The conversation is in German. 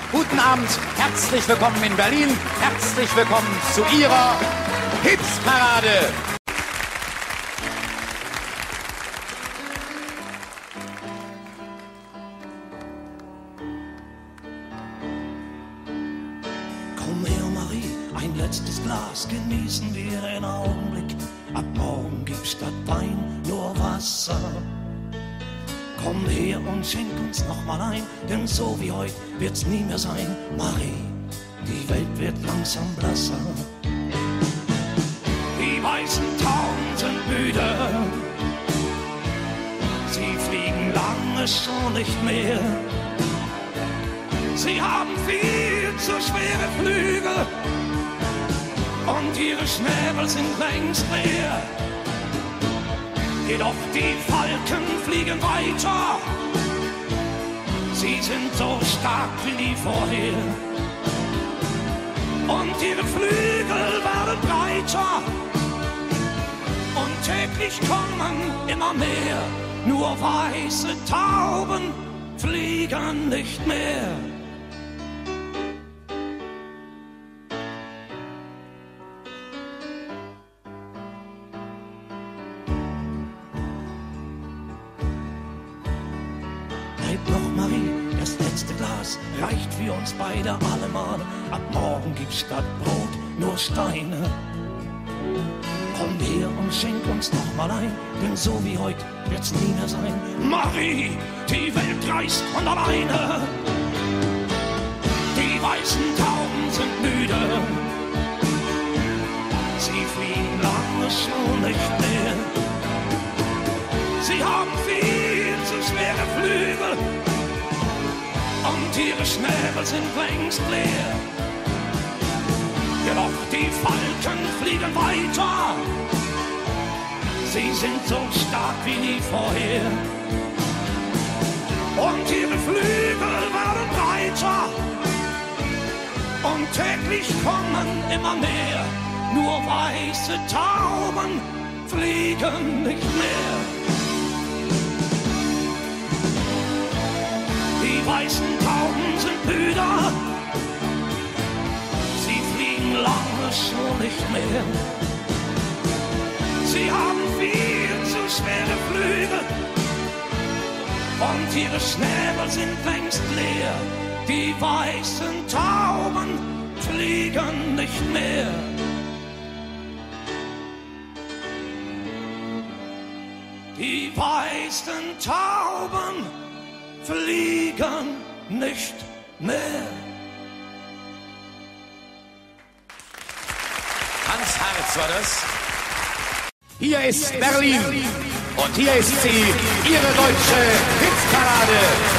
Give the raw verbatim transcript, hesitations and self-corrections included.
Guten Abend, herzlich willkommen in Berlin, herzlich willkommen zu Ihrer Hitparade. Komm her, Marie, ein letztes Glas, genießen wir den Augenblick. Ab morgen gibt's statt Wein nur Wasser. Komm her und schenk uns noch mal ein, denn so wie heute wird's nie mehr sein. Marie, die Welt wird langsam blasser. Die weißen Tauben sind müde, sie fliegen lange schon nicht mehr. Sie haben viel zu schwere Flügel und ihre Schnäbel sind längst leer. Jedoch die Falken fliegen weiter, sie sind so stark wie nie vorher. Und ihre Flügel werden breiter und täglich kommen immer mehr. Nur weiße Tauben fliegen nicht mehr. Noch, Marie, das letzte Glas reicht für uns beide allemal. Ab morgen gibt's statt Brot nur Steine. Komm her und schenk uns noch mal ein, denn so wie heute wird's nie mehr sein. Marie, die Welt reist von alleine. Die weißen Tauben sind müde, sie fliegen lange schon nicht mehr. Sie haben viel zu schwere Flügel und ihre Schnäbel sind längst leer. Jedoch die Falken fliegen weiter, sie sind so stark wie nie vorher. Und ihre Flügel werden breiter und täglich kommen immer mehr. Nur weiße Tauben fliegen nicht mehr. Die weißen Tauben sind müde, sie fliegen lange schon nicht mehr. Sie haben viel zu schwere Flügel und ihre Schnäbel sind längst leer. Die weißen Tauben fliegen nicht mehr. Die weißen Tauben fliegen nicht mehr. Hans Harz war das. Hier ist Berlin und hier ist sie, Ihre deutsche Hitparade.